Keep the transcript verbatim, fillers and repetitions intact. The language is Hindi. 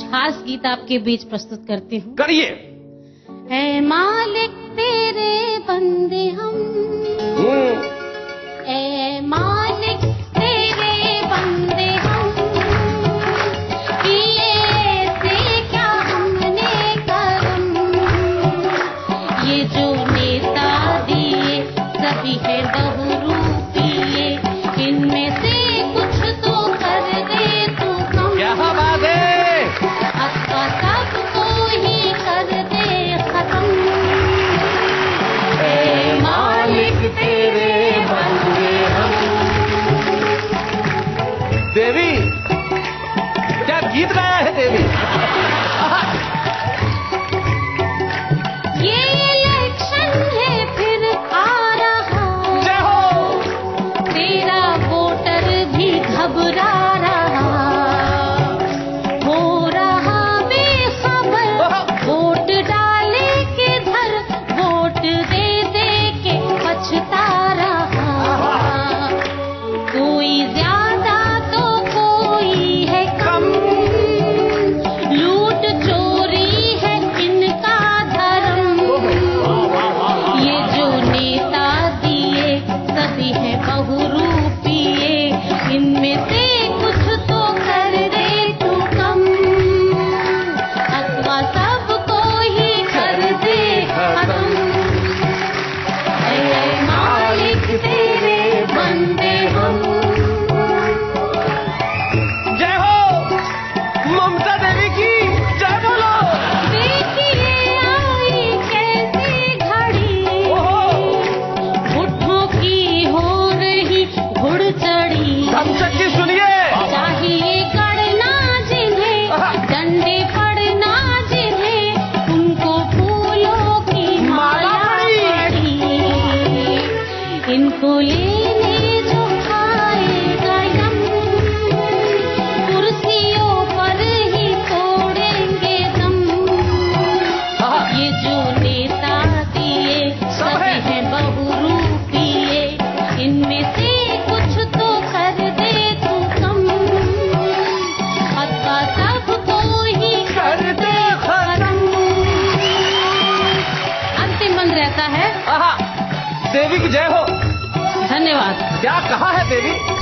खास गीत आपके बीच प्रस्तुत करती हूँ। करिए। ऐ मालिक तेरे बंदे हम, ऐ मालिक तेरे बंदे हम, किए से क्या हमने करम, ये जो नेता दिए सभी है बहुरूपिये, इनमें से कुछ तो कर दे तू कम। क्या बात है? अक्का सबको ही कर दे खत्म। ऐ मालिक तेरे बंदे हम। देवी, क्या गीत गाया है देवी? ये इलेक्शन है फिर आ रहा, जय हो। तेरा वोटर भी घबरा रहा, हो रहा बेखबर, वोट डाले के धर, वोट दे दे के पछता रहा, कोई ज्यादा तो कोई है कम, लूट चोरी है इनका धर्म, ये जो नेता दिए सभी है बहुरूपिये, इनमें से कुछ तो कर दे तू कम, अथवा सबको ही कर दे खत्म। ऐ मालिक तेरे बंदे हम। जय हो ममता देवी की, जय बोलो। देखिए आई कैसी घड़ी, ओहो, घुटनों की हो रही घुड़ चढ़ी, धमचक की सुनिए। चाहिए करना जिन्हें, डंडे पड़ना जिन्हें, उनको फूलों की माला पड़ी, इनको लेने जो आएगा यम, कुर्सियों पर ही तोड़ेंगे दम, ये जो नेता दिए सभी हैं बहुरूपिये, इनमें से कुछ तो कर दे तू कम, अथवा सबको ही कर दे खत्म। अंतिम मंत्र रहता है। आहा, देवी की जय हो। धन्यवाद। क्या कहा है देवी?